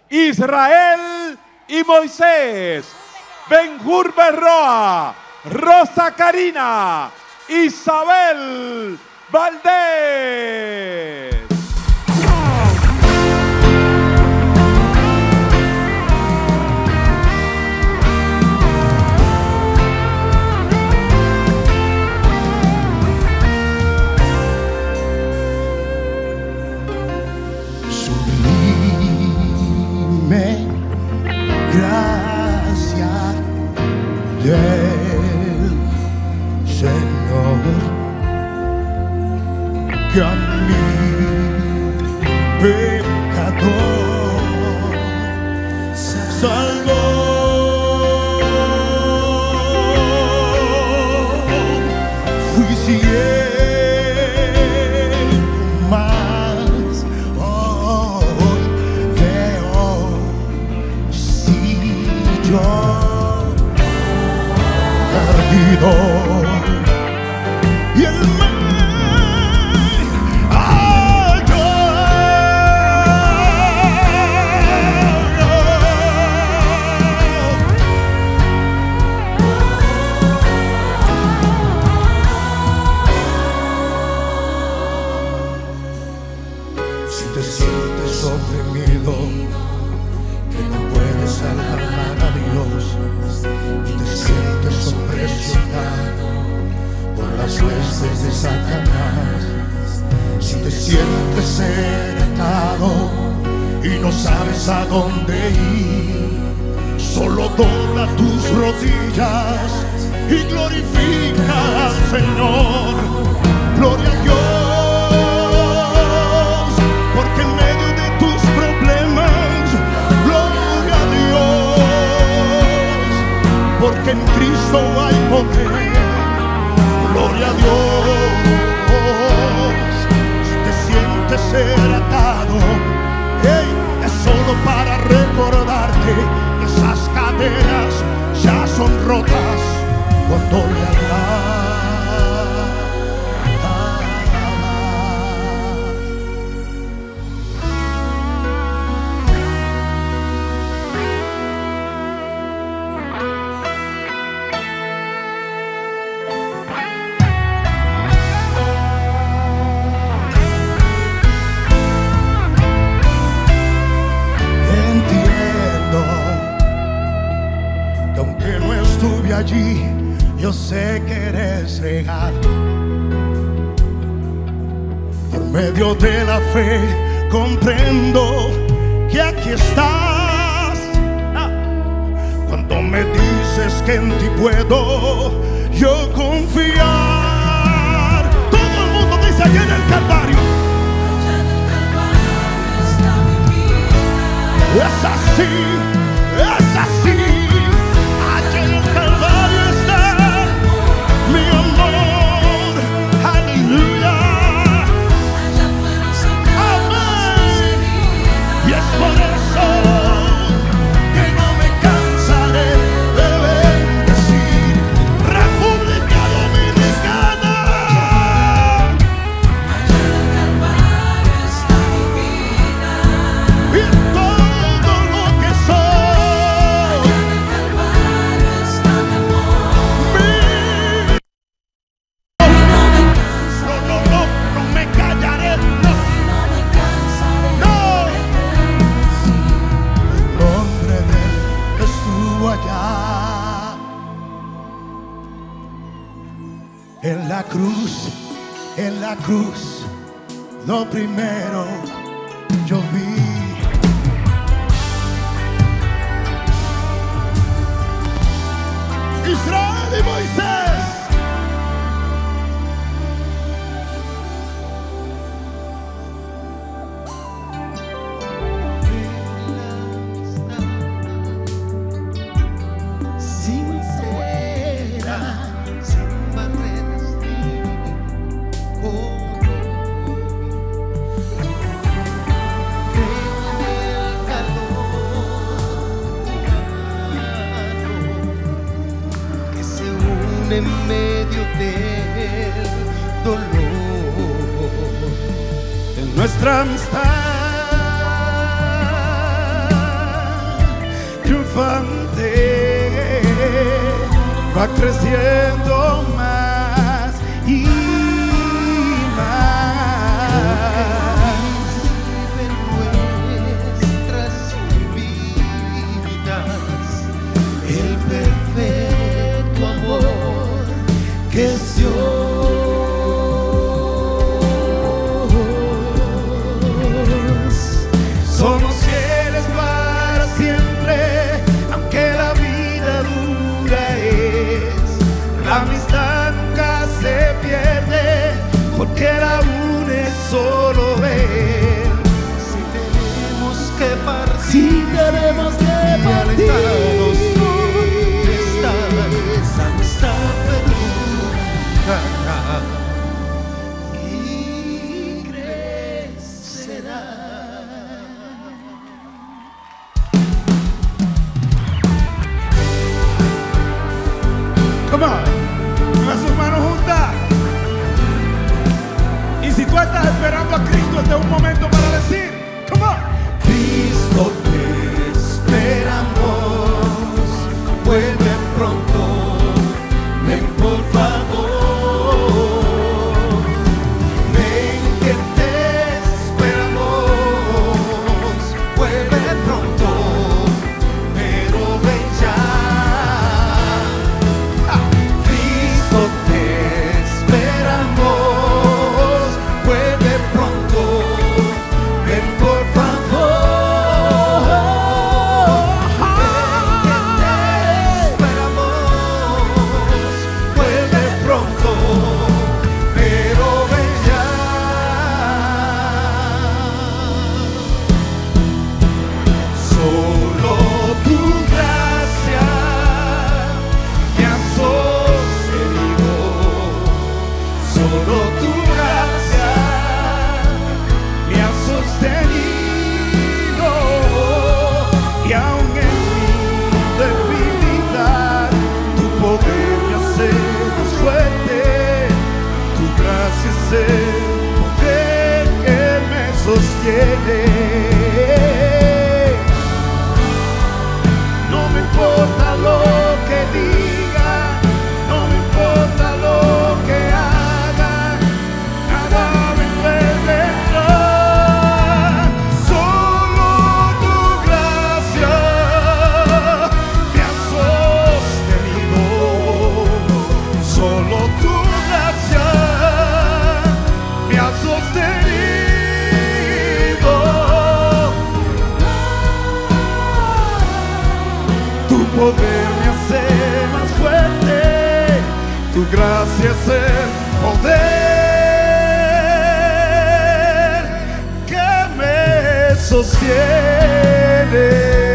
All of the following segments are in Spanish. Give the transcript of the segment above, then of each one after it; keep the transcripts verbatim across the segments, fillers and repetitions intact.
Israel y Moisés, Benjur Berroa, Rosa Karina, Isabel Valdés. Gracia del Señor, que a mí, pecador, salvó. Fui ciego, mas hoy veo. Yo perdido y el mal halló. Si te sientes oprimido, que no puedes alabar a Dios, y te sientes opresionado por las huestes de Satanás, si te sientes atado y no sabes a dónde ir, solo dobla tus rodillas y glorifica al Señor. Gloria a Dios, porque en medio de tus problemas, gloria a Dios, porque en Cristo hay poder. Gloria a Dios. Si te sientes ser atado, hey, es solo para recordarte que esas cadenas ya son rotas cuando le hablas. Allí, yo sé que eres real. Por medio de la fe comprendo que aquí estás. Ah, cuando me dices que en ti puedo yo confiar. Todo el mundo dice allá en el Calvario. Allá en el Calvario está mi vida. Es así, es así. En la cruz, en la cruz, lo primero yo vi. Israel y Moisés. En medio del dolor de nuestra amistad, va creciendo más y más. Vive nuestras vidas el perfecto amor que es Dios. Somos fieles para siempre, aunque la vida dura es. La amistad nunca se pierde, porque la une solo Él. Si tenemos que partir, Si tenemos que partir, alejados de esta amistad perdura y crecerá. come on, ponga sus manos juntas. Y si tú estás esperando a Cristo, este es un momento para decir, come on. Cristo, te esperamos, vuelve pronto, ven por favor, ven que te esperamos, vuelve pronto, pero ven ya. Ah, Cristo, te esperamos, vuelve pronto, ven por favor. sostiene. No me importa lo que diga, no me importa lo que haga, nada me puede entrar. Solo tu gracia me ha sostenido, solo tu gracia me ha sostenido. Tu poder me hace más fuerte, tu gracia es el poder que me sostiene.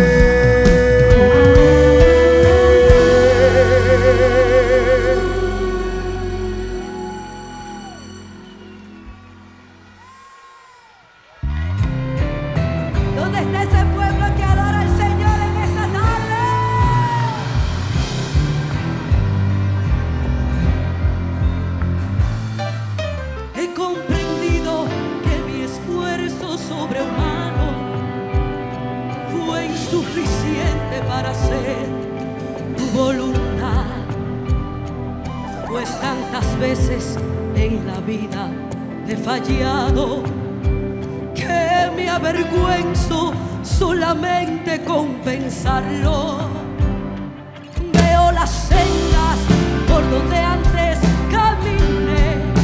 ¿Dónde está ese pueblo que adora al Señor en esta tarde? He comprendido que mi esfuerzo sobrehumano fue insuficiente para hacer tu voluntad, pues tantas veces en la vida he fallado que me avergüenzo solamente con pensarlo. Veo las sendas por donde antes caminé,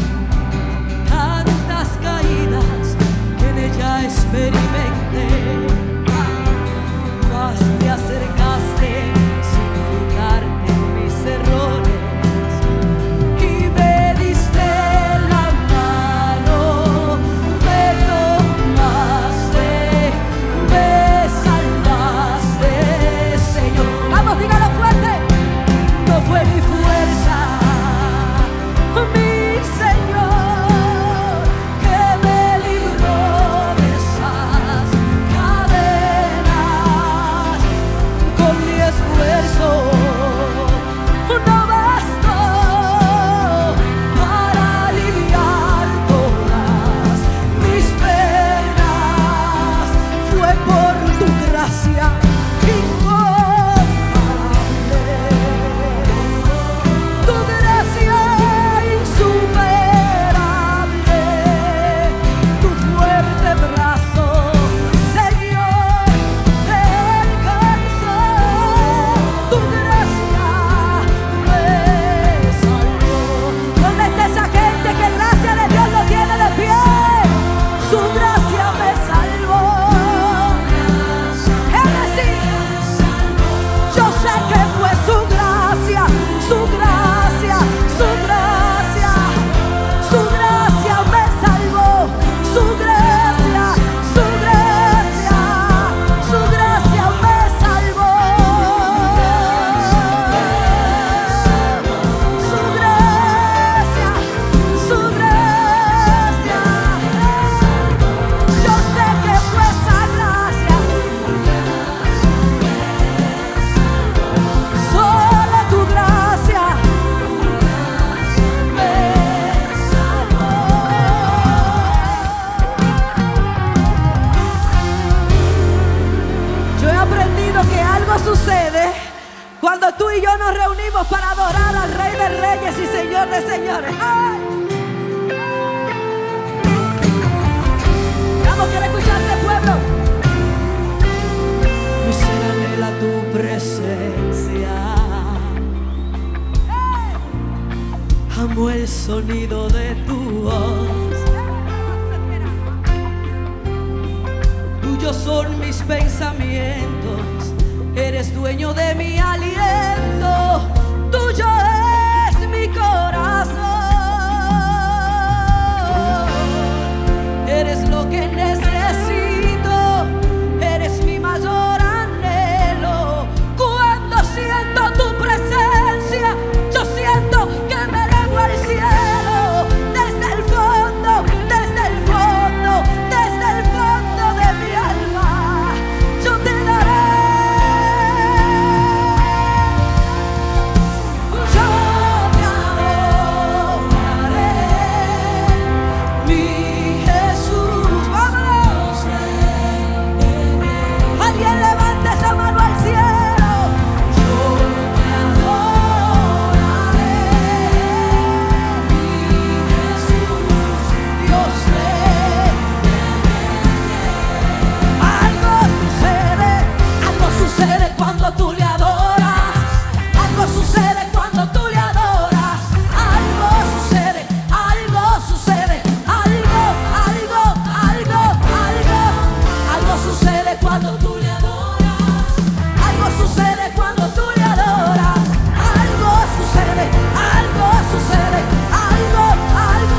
tantas caídas que en ella experimenté. Mas te acercaste sin fijarte en mis errores y me diste la mano, me tomaste, me salvaste, Señor. Vamos, dígalo fuerte. No fue mi fuerza, mi Señor, que me libró de esas cadenas. sucede cuando tú y yo nos reunimos para adorar al Rey de Reyes y Señor de Señores. ¡Ay! Vamos, quiero escucharte, pueblo. Mi ser anhela tu presencia. Amo el sonido de tu voz. Tuyos son mis pensamientos. Eres dueño de mi aliento. Tuyo es mi corazón. Eres lo que necesito. Eres mi mayor anhelo. Cuando siento tu presencia, yo siento que me elevo al cielo. Desde el fondo, desde el fondo, desde el fondo de mi alma, yo te daré. Yo te adoraré, mi Jesús. ¡Vámonos! Alguien levante esa mano al cielo. Yo te adoraré, mi Jesús, Dios rey. Algo sucede, algo sucede cuando tú le adoras. Algo sucede cuando tú le adoras. Algo sucede, algo sucede, algo, algo, algo, algo. Algo sucede cuando tú le adoras. Algo sucede cuando tú le adoras. Algo sucede, algo sucede, algo, algo,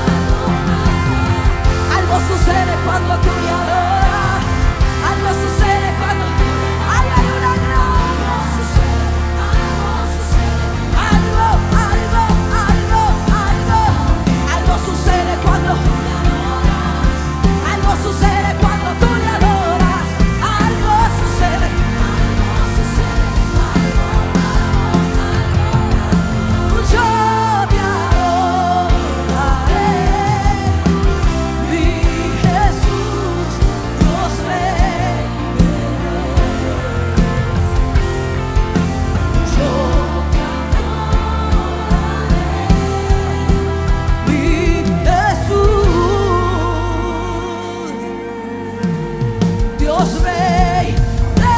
algo sucede cuando tú le adoras. Algo sucede cuando tú. Ay, hay una gran. Algo sucede, algo sucede, algo, algo, algo, algo. Algo sucede cuando tú le adoras. Algo sucede cuando tú le adoras. Algo sucede, algo sucede, algo, algo, algo. Yo te adoraré, mi Jesús, Dios rey. Yo te adoraré, mi Jesús, Dios rey de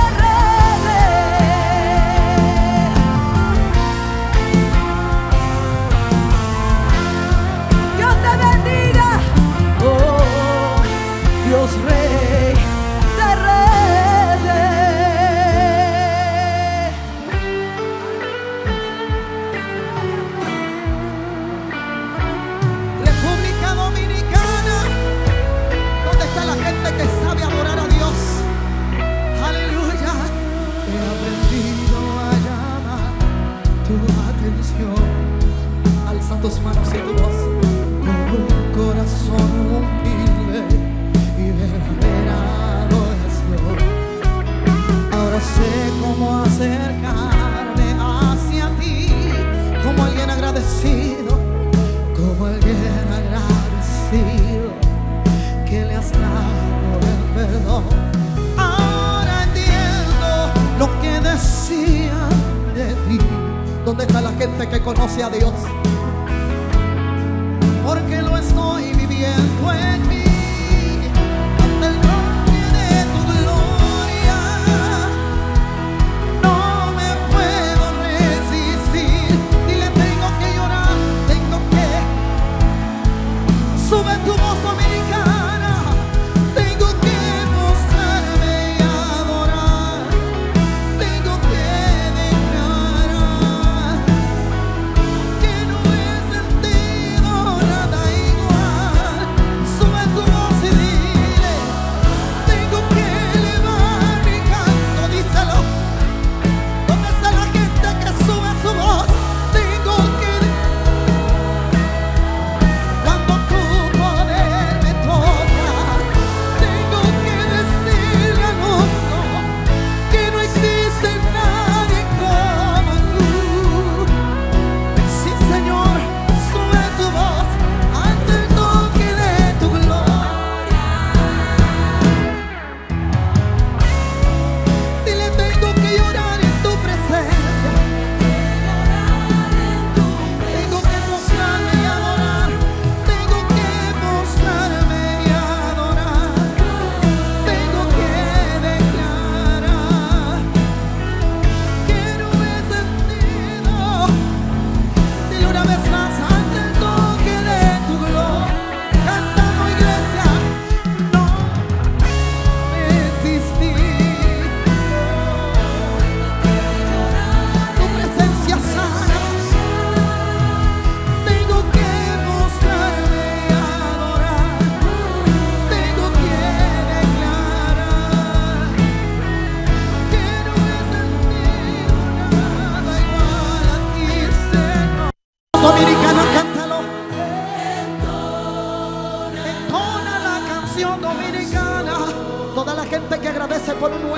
reyes. Dios te bendiga, oh Dios rey de reyes. República Dominicana, ¿dónde está la gente que sabe adorar a Dios? Aleluya. He aprendido a llamar tu atención. Alza tus manos y tu voz con un corazón humilde y verdadera adoración. Ahora sé cómo acercarme hacia ti, como alguien agradecido, como alguien agradecido que le has dado el perdón. Ahora entiendo lo que decían de ti. ¿Dónde está la gente que conoce a Dios? Porque lo estoy viviendo en mí. Ante el nombre de tu gloria, no me puedo resistir. Dile, tengo que llorar, tengo que. Sube tu voz dominicana. Tengo que mostrarme y adorar. Tengo que declarar que no he sentido nada igual. Sube tu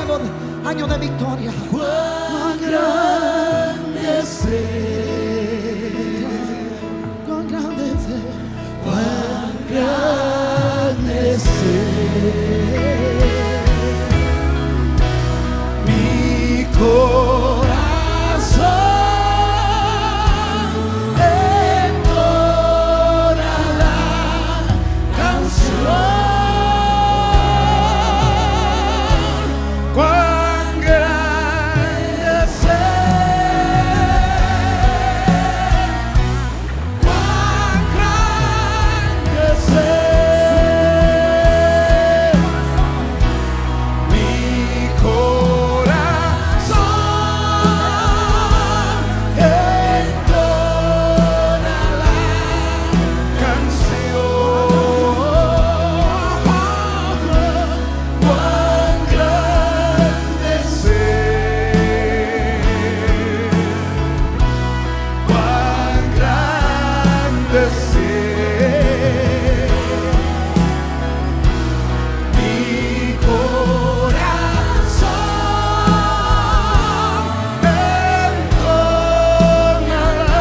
nuevo año de victoria. Cuán grande es Él, Cuán grande es Él. cuán grande es Él. Mi corazón entona la canción. Cuán grande es Él, cuán grande es Él. Mi corazón entona la canción. Cuán grande es Él, cuán grande es Él. Mi corazón entona la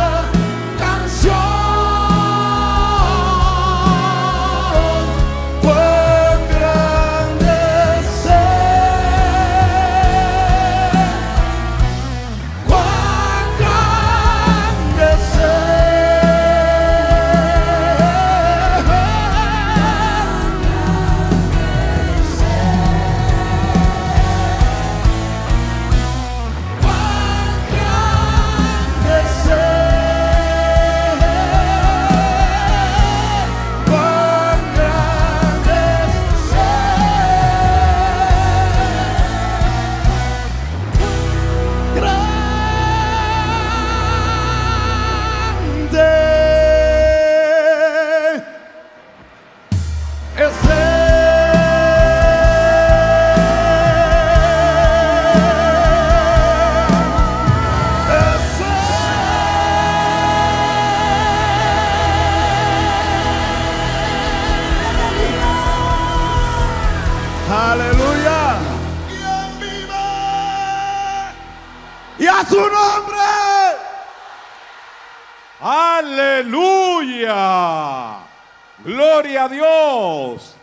canción. Cuán grande es Él, cuán grande es aleluya. ¿Quién vive? Y a su nombre. Aleluya. Gloria a Dios.